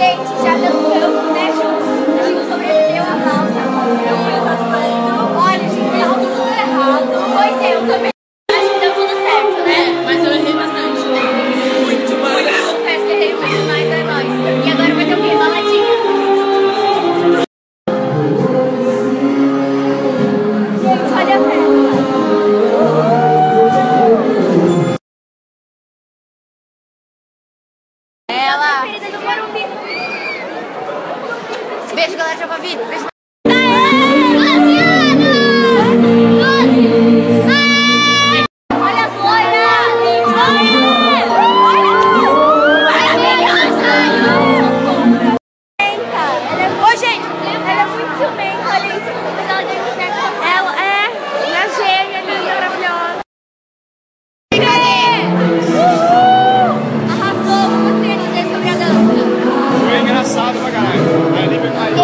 gente já dançamos, né, juntos. A gente sobreviveu à valsa. Olha, gente, deu tudo errado. Pois é, eu também acho que deu tudo certo, né? Mas eu errei bastante. Muito mais. Eu confesso que errei muito mais, é nóis. E agora vai ter o quê? Baladinha. Gente, olha a festa. Ela. Querida do Morumbi. Beijo, galera de Alphaville. Beijo. Olha as loiras! Ô, gente, ela é muito ciumenta, olha isso. Mas ela tem uns netos. Ela é minha gêmea, linda, maravilhosa. Arrasou, o que você tem a dizer sobre a dança? Foi engraçado pra caralho. A Lívia caiu.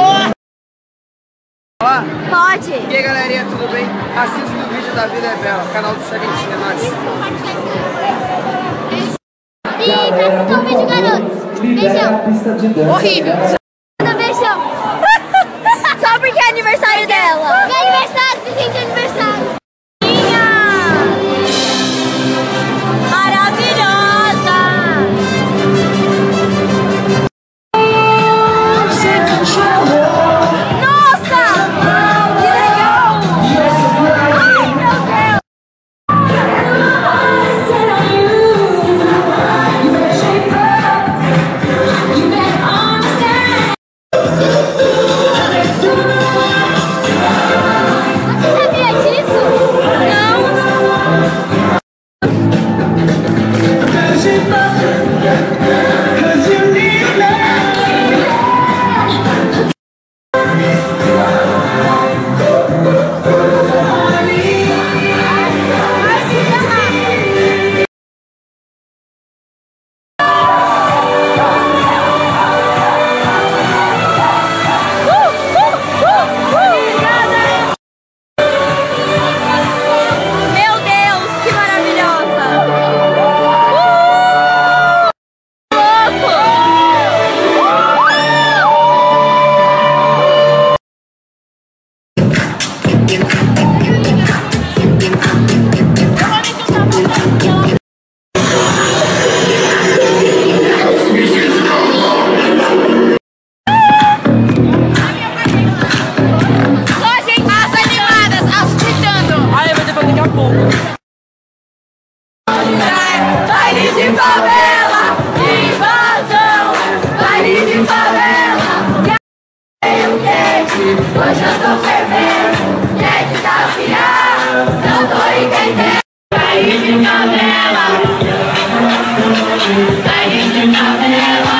Olá, Pode. e aí galerinha, tudo bem? Assista o vídeo da Vida é Bela, canal do Seventinho, é nóis. E assistam o vídeo, garotos. Beijão. Horrível. Beijão. Só porque é aniversário dela. É aniversário, presente de aniversário. Maravilhosa. Nossa! Que legal! Ai, meu Deus! Você sabia disso? Não! Meu Deus, que maravilhosa! Só gente As animadas, as gritando. Aí vai ter pra daqui a pouco. Baile de favela, invasão. Baile de favela. Tenho quente, hoje eu tô fervendo. Quer desafiar? Não tô entendendo. Baile de favela. Baile de favela.